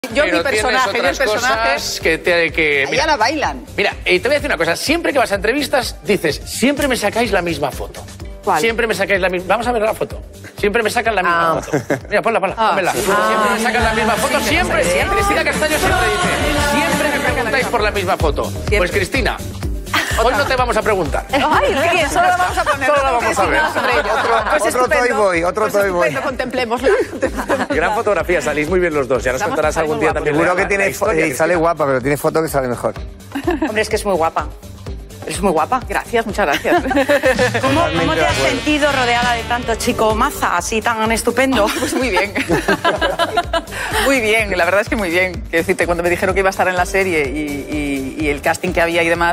Yo mi personaje, Allá la bailan. Mira, te voy a decir una cosa. Siempre que vas a entrevistas, dices, siempre me sacáis la misma foto. ¿Cuál? Siempre me sacáis la misma... Vamos a ver la foto. Siempre me sacan la misma foto. Mira, ponla, pónmela. Siempre me sacan la misma foto, siempre. Cristina Castaño siempre dice, siempre me preguntáis por la misma foto. Pues Cristina, hoy no te vamos a preguntar. Ay, qué bien, solo la vamos a poner. Solo la vamos a ver. Otro Toy Boy, otro Toy Boy. Contemplémosla. Gran fotografía, salís muy bien los dos. Ya nos contarás algún día también. Seguro que tiene y sale guapa, pero tiene foto que sale mejor. Hombre, es que es muy guapa. Es muy guapa. Gracias, muchas gracias. ¿Cómo te has sentido rodeada de tanto chico maza, así tan estupendo? Pues muy bien. Muy bien, la verdad es que muy bien. Quiero decirte, cuando me dijeron que iba a estar en la serie y el casting que había y demás,